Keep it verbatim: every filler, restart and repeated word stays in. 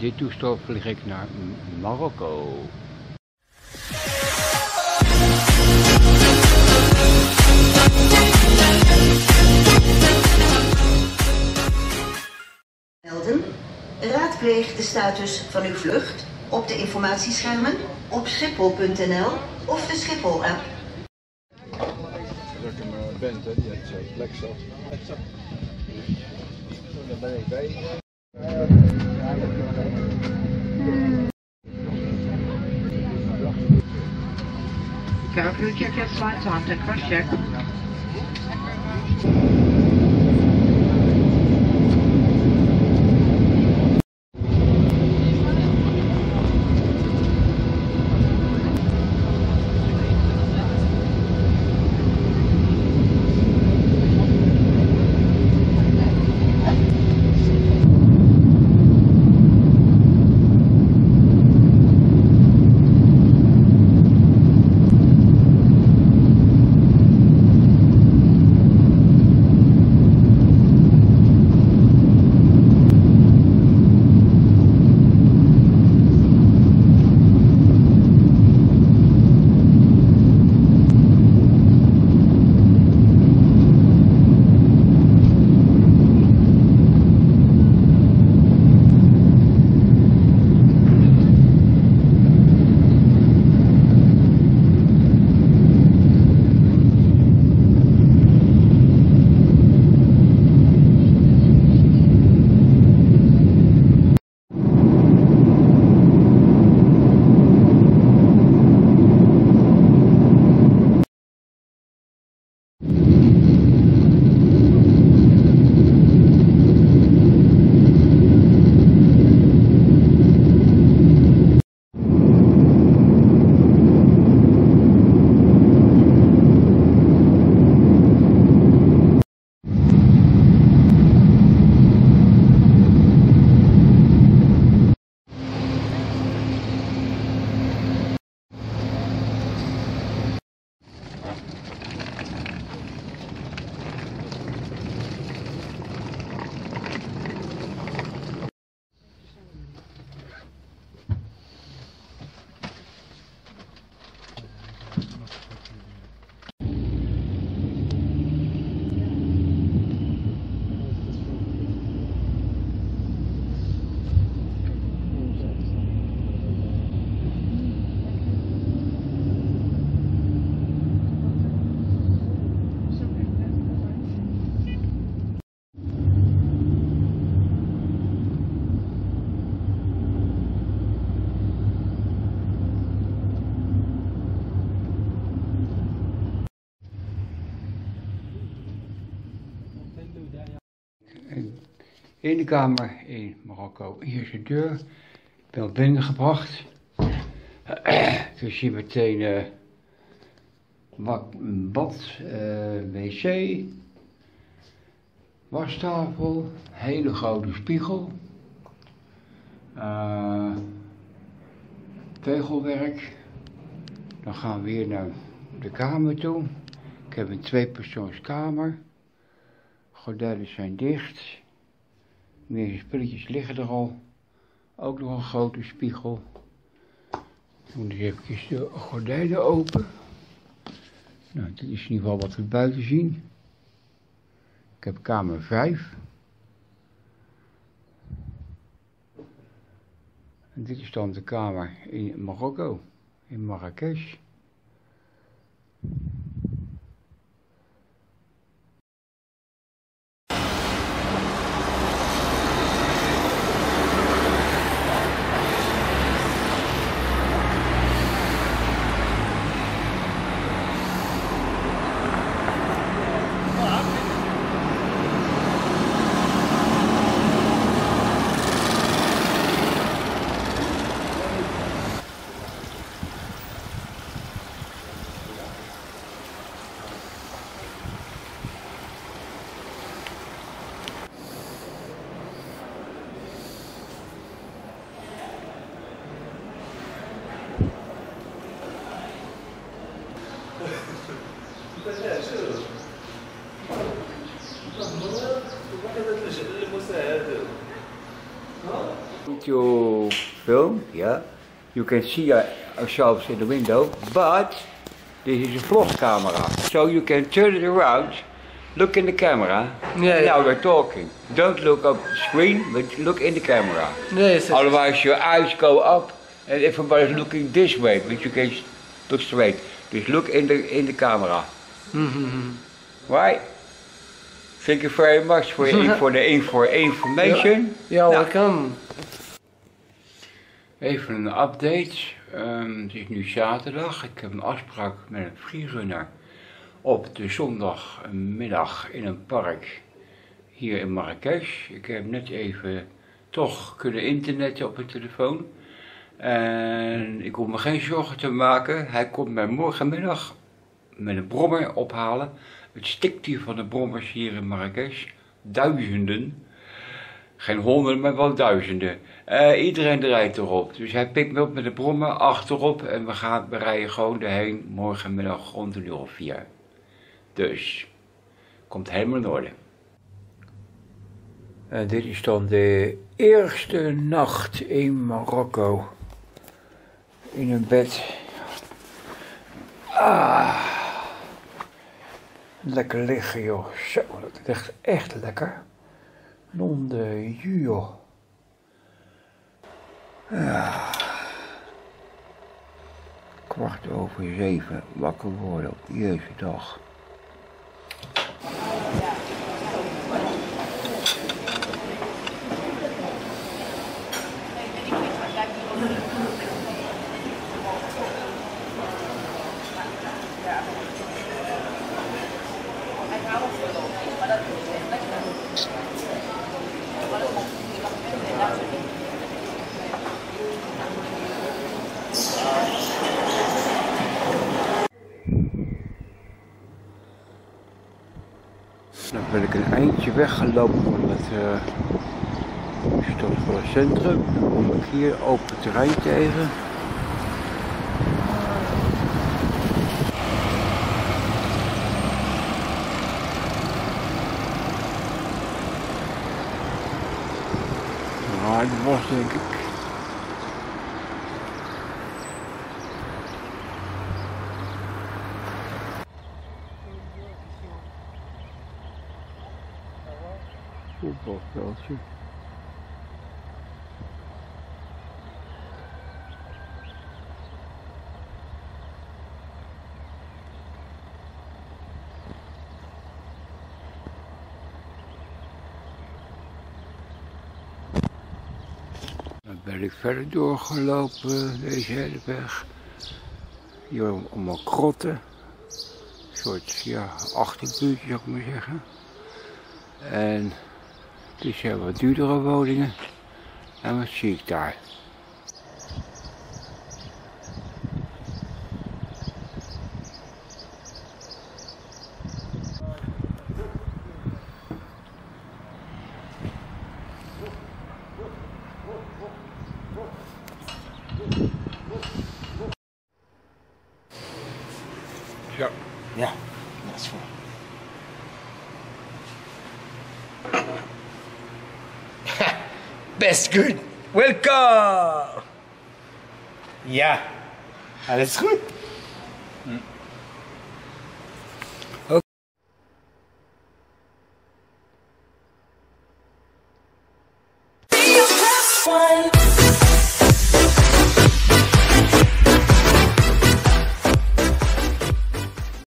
dit toestel vlieg ik naar Marokko. Melden. Raadpleeg de status van uw vlucht op de informatieschermen op schiphol punt n l of de Schiphol-app. Dat ik hem bent, hè, die heeft zo'n plek zat. Daar ben ik bij. Carefully check your flights after crash check. In de kamer in Marokko. Hier is de deur. Ik ben al binnengebracht. Dus hier meteen uh, bad, uh, wc, wastafel, hele grote spiegel, uh, tegelwerk. Dan gaan we weer naar de kamer toe. Ik heb een tweepersoonskamer. Gordijnen zijn dicht. Meer spulletjes liggen er al. Ook nog een grote spiegel. Ik doe dus even de gordijnen open. Nou, dit is in ieder geval wat we buiten zien. Ik heb kamer vijf. En dit is dan de kamer in Marokko, in Marrakesh. المساعد To film, yeah, you can see yourselves in the window, but this is a vlog camera, so you can turn it around, look in the camera. Yeah, yeah. Now we're talking. Don't look up the screen, but look in the camera. Yes. Otherwise your eyes go up and everybody's looking this way, but you can look straight. Just look in the in the camera. Mm-hmm. Right? Thank you very much for, your, for the info, information. Ja, nou, welcome. Even een update. Um, het is nu zaterdag. Ik heb een afspraak met een freerunner op de zondagmiddag in een park hier in Marrakesh. Ik heb net even toch kunnen internetten op mijn telefoon. En ik hoef me geen zorgen te maken. Hij komt mij morgenmiddag met een brommer ophalen. Het stikt hier van de brommers hier in Marrakesh. Duizenden. Geen honderden, maar wel duizenden. Uh, iedereen rijdt erop. Dus hij pikt me op met de brommer achterop. En we, gaan, we rijden gewoon erheen morgenmiddag rond een uur of vier. Dus, komt helemaal in orde. En dit is dan de eerste nacht in Marokko. In een bed. Ah. Lekker liggen joh. Zo, dat is echt, echt lekker. Non de joh. Ja. Kwart over zeven wakker worden op de eerste dag. Dan ben ik een eindje weggelopen van het uh, stadsvolle centrum. Dan kom ik hier open terrein tegen. Maar het was denk ik. Voetbalveldje. Dan ben ik verder doorgelopen, deze hele weg. Hier allemaal krotten. Een soort, ja, achterbuurtje zou ik maar zeggen. En dit zijn wat duurdere woningen. En wat zie ik daar? Zo. Ja, dat is voor. Best good. Welcome. Ja, alles goed. Hm. Okay.